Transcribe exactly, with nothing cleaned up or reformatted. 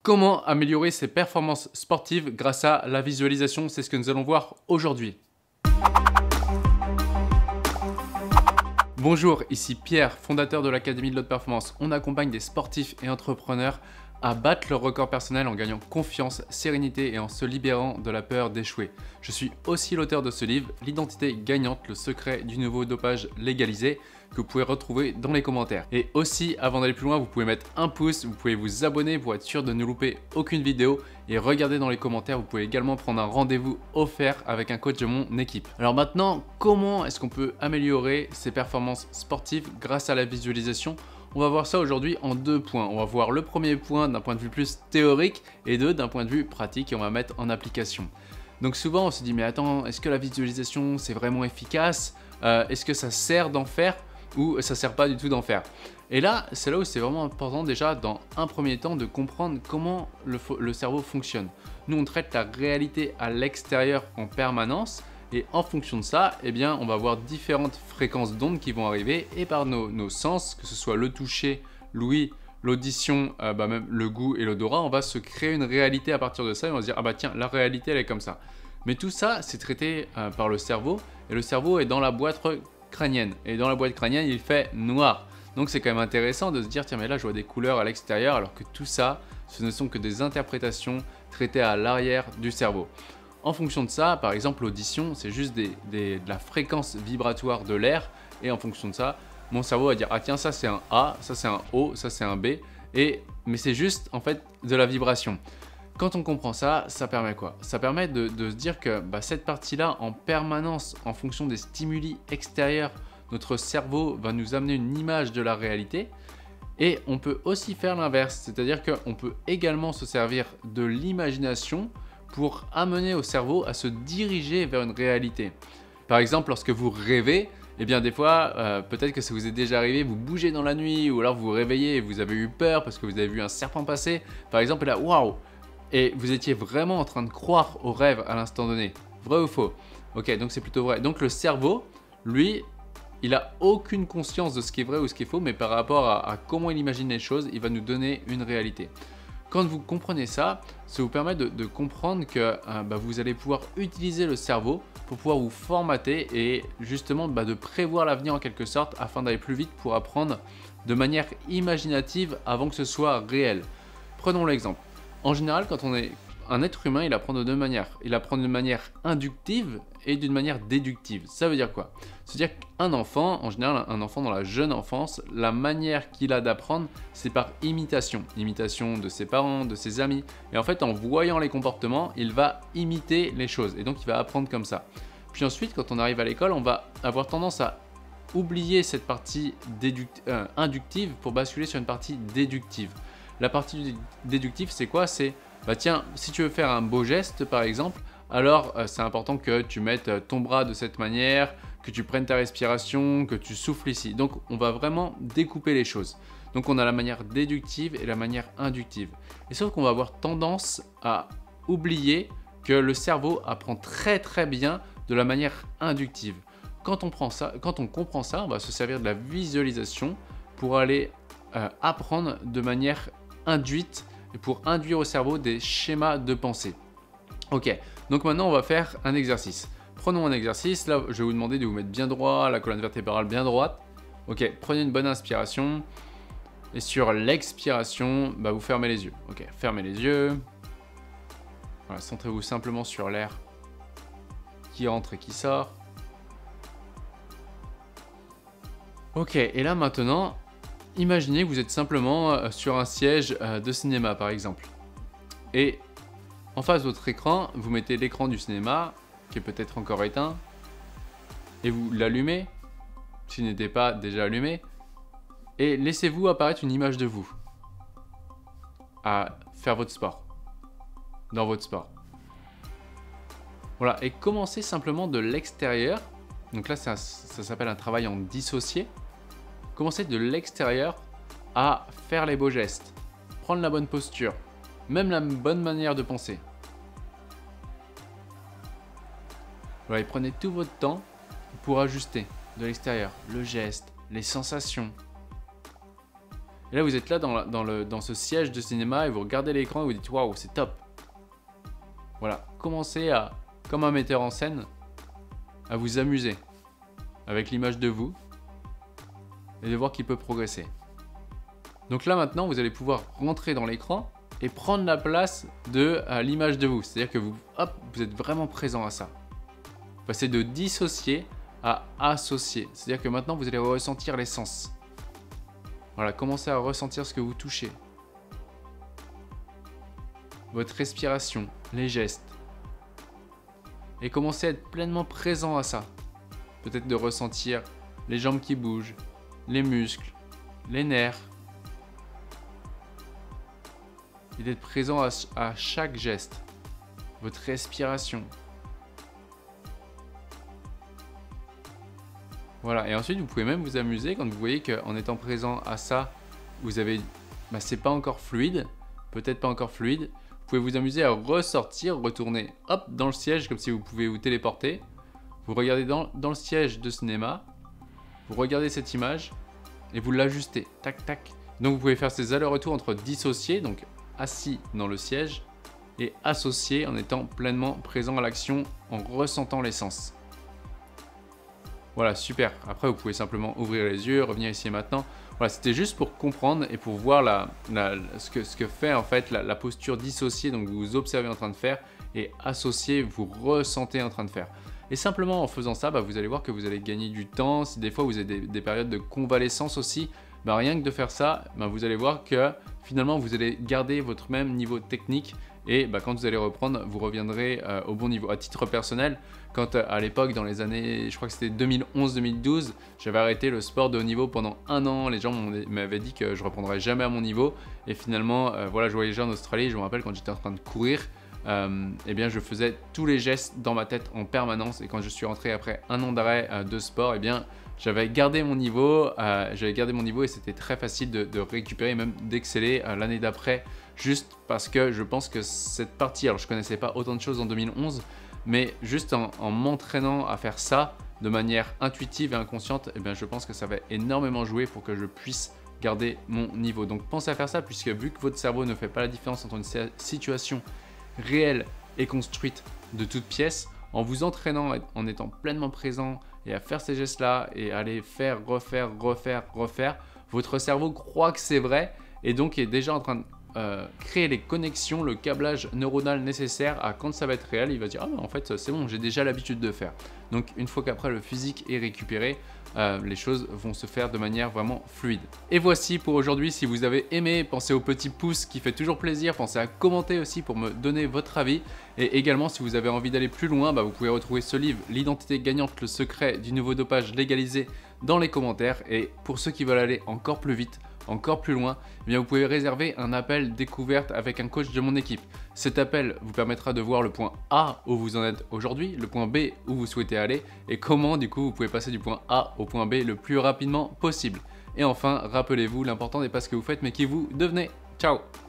Comment améliorer ses performances sportives grâce à la visualisation? C'est ce que nous allons voir aujourd'hui. Bonjour, ici Pierre, fondateur de l'Académie de l'Haute Performance. On accompagne des sportifs et entrepreneurs à battre leur record personnel en gagnant confiance, sérénité et en se libérant de la peur d'échouer. Je suis aussi l'auteur de ce livre, L'identité gagnante, le secret du nouveau dopage légalisé, que vous pouvez retrouver dans les commentaires. Et aussi, avant d'aller plus loin, vous pouvez mettre un pouce, vous pouvez vous abonner pour être sûr de ne louper aucune vidéo et regardez dans les commentaires, vous pouvez également prendre un rendez-vous offert avec un coach de mon équipe. Alors maintenant, comment est-ce qu'on peut améliorer ses performances sportives grâce à la visualisation? On va voir ça aujourd'hui en deux points. On va voir le premier point d'un point de vue plus théorique et deux d'un point de vue pratique et on va mettre en application. Donc souvent on se dit mais attends, est-ce que la visualisation c'est vraiment efficace? euh, Est-ce que ça sert d'en faire ou ça sert pas du tout d'en faire? Et là, c'est là où c'est vraiment important déjà dans un premier temps de comprendre comment le, le cerveau fonctionne. Nous on traite la réalité à l'extérieur en permanence. Et en fonction de ça, eh bien, on va avoir différentes fréquences d'ondes qui vont arriver et par nos, nos sens, que ce soit le toucher, l'ouïe, l'audition, euh, bah même le goût et l'odorat, on va se créer une réalité à partir de ça et on va se dire « Ah bah tiens, la réalité elle est comme ça ». Mais tout ça, c'est traité euh, par le cerveau et le cerveau est dans la boîte crânienne. Et dans la boîte crânienne, il fait noir. Donc c'est quand même intéressant de se dire « Tiens, mais là je vois des couleurs à l'extérieur » alors que tout ça, ce ne sont que des interprétations traitées à l'arrière du cerveau. En fonction de ça, par exemple, l'audition, c'est juste des, des, de la fréquence vibratoire de l'air. Et en fonction de ça, mon cerveau va dire « Ah tiens, ça c'est un A, ça c'est un O, ça c'est un B. » Et, mais c'est juste en fait de la vibration. Quand on comprend ça, ça permet quoi? Ça permet de, de se dire que bah, cette partie-là, en permanence, en fonction des stimuli extérieurs, notre cerveau va nous amener une image de la réalité. Et on peut aussi faire l'inverse, c'est-à-dire qu'on peut également se servir de l'imagination pour amener au cerveau à se diriger vers une réalité. Par exemple, lorsque vous rêvez, eh bien des fois, euh, peut-être que ça vous est déjà arrivé, vous bougez dans la nuit ou alors vous vous réveillez et vous avez eu peur parce que vous avez vu un serpent passer. Par exemple, et là, waouh! Et vous étiez vraiment en train de croire au rêve à l'instant donné. Vrai ou faux? Ok, donc c'est plutôt vrai. Donc le cerveau, lui, il n'a aucune conscience de ce qui est vrai ou ce qui est faux, mais par rapport à, à comment il imagine les choses, il va nous donner une réalité. Quand vous comprenez ça, ça vous permet de, de comprendre que euh, bah, vous allez pouvoir utiliser le cerveau pour pouvoir vous formater et justement bah, de prévoir l'avenir en quelque sorte afin d'aller plus vite pour apprendre de manière imaginative avant que ce soit réel. Prenons l'exemple. En général, quand on est un être humain, il apprend de deux manières. Il apprend d'une manière inductive et d'une manière déductive. Ça veut dire quoi? C'est-à-dire qu'un enfant, en général un enfant dans la jeune enfance, la manière qu'il a d'apprendre, c'est par imitation. Imitation de ses parents, de ses amis. Et en fait, en voyant les comportements, il va imiter les choses. Et donc, il va apprendre comme ça. Puis ensuite, quand on arrive à l'école, on va avoir tendance à oublier cette partie euh, inductive pour basculer sur une partie déductive. La partie déductive, c'est quoi? C'est bah tiens, si tu veux faire un beau geste par exemple, alors euh, c'est important que tu mettes ton bras de cette manière, que tu prennes ta respiration, que tu souffles ici. Donc on va vraiment découper les choses. Donc on a la manière déductive et la manière inductive. Et sauf qu'on va avoir tendance à oublier que le cerveau apprend très très bien de la manière inductive. Quand on, prend ça, quand on comprend ça, on va se servir de la visualisation pour aller euh, apprendre de manière induite et pour induire au cerveau des schémas de pensée. Ok, donc maintenant on va faire un exercice. Prenons un exercice, là je vais vous demander de vous mettre bien droit, la colonne vertébrale bien droite. Ok, prenez une bonne inspiration et sur l'expiration, bah, vous fermez les yeux. Ok, fermez les yeux. Voilà, centrez-vous simplement sur l'air qui entre et qui sort. Ok, et là maintenant, imaginez que vous êtes simplement sur un siège de cinéma par exemple. Et en face de votre écran, vous mettez l'écran du cinéma qui est peut-être encore éteint et vous l'allumez s'il n'était pas déjà allumé et laissez-vous apparaître une image de vous à faire votre sport, dans votre sport. Voilà, et commencez simplement de l'extérieur. Donc là, ça, ça s'appelle un travail en dissocié. Commencez de l'extérieur à faire les beaux gestes, prendre la bonne posture, même la bonne manière de penser. Voilà, et prenez tout votre temps pour ajuster de l'extérieur le geste, les sensations. Et là, vous êtes là dans, la, dans, le, dans ce siège de cinéma et vous regardez l'écran et vous dites waouh, c'est top. Voilà, commencez à, comme un metteur en scène, à vous amuser avec l'image de vous et de voir qu'il peut progresser. Donc là maintenant, vous allez pouvoir rentrer dans l'écran et prendre la place de euh, l'image de vous. C'est-à-dire que vous, hop, vous êtes vraiment présent à ça. Vous passez de dissocier à associer. C'est-à-dire que maintenant, vous allez ressentir les sens. Voilà, commencez à ressentir ce que vous touchez. Votre respiration, les gestes. Et commencez à être pleinement présent à ça. Peut-être de ressentir les jambes qui bougent, les muscles, les nerfs. Et d'être présent à, à chaque geste. Votre respiration. Voilà, et ensuite vous pouvez même vous amuser quand vous voyez qu'en étant présent à ça, vous avez, bah, c'est pas encore fluide, peut-être pas encore fluide. Vous pouvez vous amuser à ressortir, retourner hop dans le siège comme si vous pouvez vous téléporter. Vous regardez dans, dans le siège de cinéma, vous regardez cette image et vous l'ajustez, tac tac. Donc vous pouvez faire ces allers-retours entre dissociés, donc assis dans le siège, et associé en étant pleinement présent à l'action en ressentant les sens. Voilà, super. Après, vous pouvez simplement ouvrir les yeux, revenir ici et maintenant. Voilà, c'était juste pour comprendre et pour voir la, la, ce, que, ce que fait en fait la, la posture dissociée. Donc, vous vous observez en train de faire et associé, vous ressentez en train de faire. Et simplement en faisant ça, bah, vous allez voir que vous allez gagner du temps. Si des fois vous avez des, des périodes de convalescence aussi, bah, rien que de faire ça, bah, vous allez voir que finalement vous allez garder votre même niveau technique. Et bah, quand vous allez reprendre, vous reviendrez euh, au bon niveau. À titre personnel, quand euh, à l'époque, dans les années, je crois que c'était deux mille onze deux mille douze, j'avais arrêté le sport de haut niveau pendant un an. Les gens m'avaient dit que je ne reprendrais jamais à mon niveau. Et finalement, euh, voilà, je voyageais en Australie. Je me rappelle quand j'étais en train de courir, euh, eh bien, je faisais tous les gestes dans ma tête en permanence. Et quand je suis rentré après un an d'arrêt euh, de sport, eh bien, j'avais gardé mon niveau. Euh, j'avais gardé mon niveau et c'était très facile de, de récupérer, même d'exceller euh, l'année d'après. Juste parce que je pense que cette partie, alors je ne connaissais pas autant de choses en deux mille onze, mais juste en, en m'entraînant à faire ça de manière intuitive et inconsciente, eh bien je pense que ça va énormément jouer pour que je puisse garder mon niveau. Donc pensez à faire ça, puisque vu que votre cerveau ne fait pas la différence entre une situation réelle et construite de toutes pièces, en vous entraînant, en étant pleinement présent et à faire ces gestes-là et à les faire, refaire, refaire, refaire, votre cerveau croit que c'est vrai et donc est déjà en train de Euh, créer les connexions, le câblage neuronal nécessaire à quand ça va être réel, il va dire ah mais en fait c'est bon, j'ai déjà l'habitude de faire. Donc une fois qu'après le physique est récupéré, euh, les choses vont se faire de manière vraiment fluide. Et voici pour aujourd'hui. Si vous avez aimé, pensez au petit pouce qui fait toujours plaisir, pensez à commenter aussi pour me donner votre avis, et également si vous avez envie d'aller plus loin, bah, vous pouvez retrouver ce livre, L'identité gagnante, le secret du nouveau dopage légalisé, dans les commentaires. Et pour ceux qui veulent aller encore plus vite, encore plus loin, eh bien vous pouvez réserver un appel découverte avec un coach de mon équipe. Cet appel vous permettra de voir le point A où vous en êtes aujourd'hui, le point B où vous souhaitez aller et comment du coup vous pouvez passer du point A au point B le plus rapidement possible. Et enfin, rappelez-vous, l'important n'est pas ce que vous faites mais qui vous devenez. Ciao!